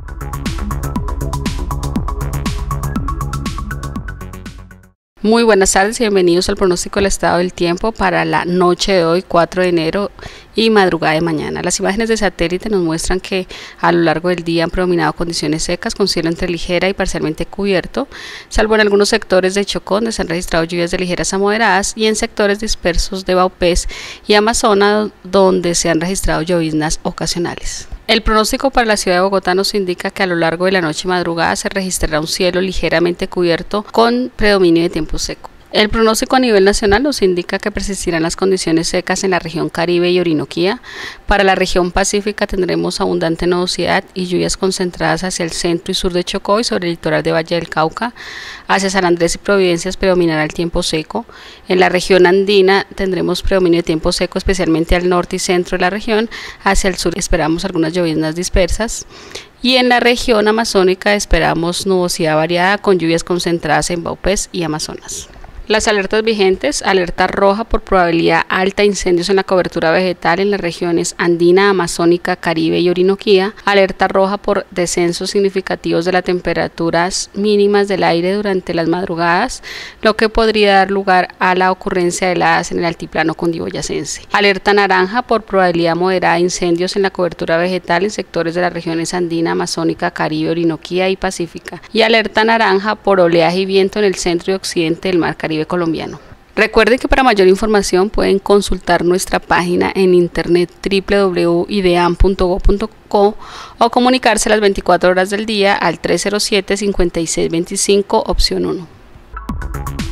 Muy buenas tardes y bienvenidos al pronóstico del estado del tiempo para la noche de hoy, 4 de enero y madrugada de mañana. Las imágenes de satélite nos muestran que a lo largo del día han predominado condiciones secas con cielo entre ligera y parcialmente cubierto, salvo en algunos sectores de Chocó donde se han registrado lluvias de ligeras a moderadas y en sectores dispersos de Vaupés y Amazonas donde se han registrado lloviznas ocasionales. El pronóstico para la ciudad de Bogotá nos indica que a lo largo de la noche y madrugada se registrará un cielo ligeramente cubierto con predominio de tiempo seco. El pronóstico a nivel nacional nos indica que persistirán las condiciones secas en la región Caribe y Orinoquía. Para la región pacífica tendremos abundante nubosidad y lluvias concentradas hacia el centro y sur de Chocó y sobre el litoral de Valle del Cauca. Hacia San Andrés y Providencias predominará el tiempo seco. En la región andina tendremos predominio de tiempo seco, especialmente al norte y centro de la región. Hacia el sur esperamos algunas lloviznas dispersas. Y en la región amazónica esperamos nubosidad variada con lluvias concentradas en Vaupés y Amazonas. Las alertas vigentes: alerta roja por probabilidad alta de incendios en la cobertura vegetal en las regiones andina, amazónica, Caribe y Orinoquía. Alerta roja por descensos significativos de las temperaturas mínimas del aire durante las madrugadas, lo que podría dar lugar a la ocurrencia de heladas en el altiplano cundiboyacense. Alerta naranja por probabilidad moderada de incendios en la cobertura vegetal en sectores de las regiones andina, amazónica, Caribe, Orinoquía y Pacífica. Y alerta naranja por oleaje y viento en el centro y occidente del mar Caribe colombiano. Recuerden que para mayor información pueden consultar nuestra página en internet www.ideam.go.co o comunicarse las 24 horas del día al 307-5625 opción 1.